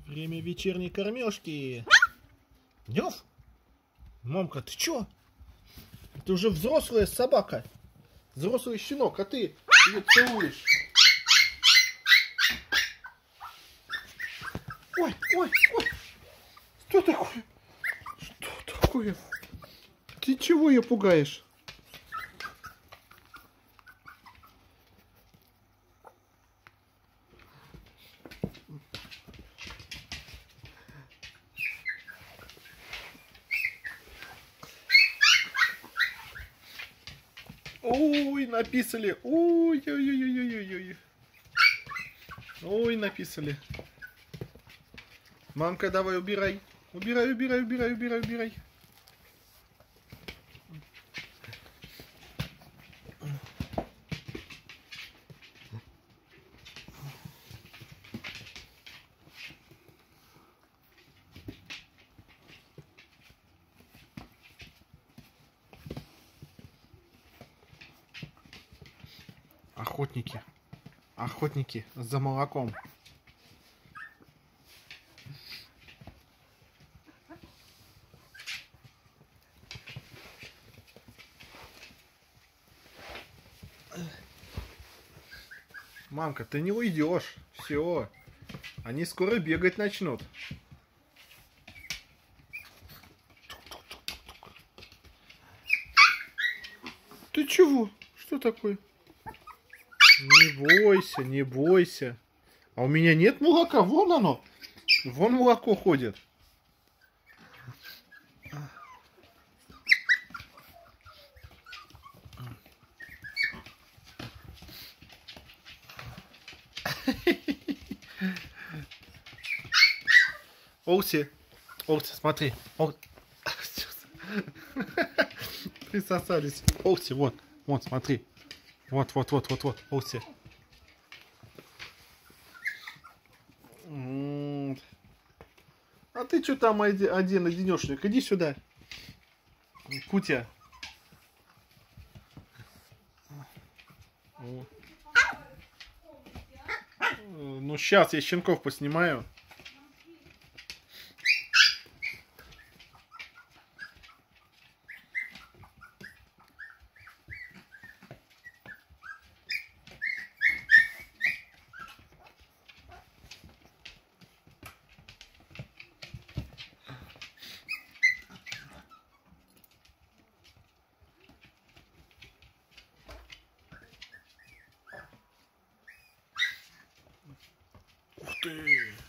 Время вечерней кормежки. Нёв? Мамка, ты чё? Ты уже взрослая собака. Взрослый щенок, а ты ее целуешь. Ой, ой, ой. Что такое? Что такое? Ты чего ее пугаешь? Ой, написали. Ой, ой, ой, ой, ой, ой. Ой, написали. Мамка, давай убирай. Убирай, убирай, убирай, убирай, убирай. Охотники. Охотники за молоком. Мамка, ты не уйдешь. Все. Они скоро бегать начнут. Ты чего? Что такое? Не бойся, не бойся. А у меня нет молока. Вон оно. Вон молоко ходит. Олси, Олси, смотри. Присосались. Олси, вот, вот, смотри. Вот, вот, вот, вот, вот, Олси. А ты что там один одинешник? Иди сюда. Кутя. Ну, сейчас я щенков поснимаю. Ух ты!